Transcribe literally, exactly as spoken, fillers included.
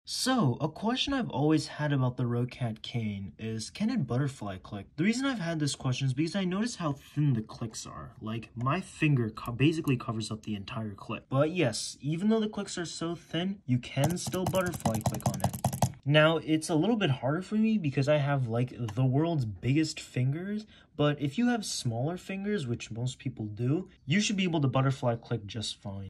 So, a question I've always had about the Roccat Kain is, can it butterfly click? The reason I've had this question is because I notice how thin the clicks are. Like, my finger co basically covers up the entire clip. But yes, even though the clicks are so thin, you can still butterfly click on it. Now, it's a little bit harder for me because I have, like, the world's biggest fingers, but if you have smaller fingers, which most people do, you should be able to butterfly click just fine.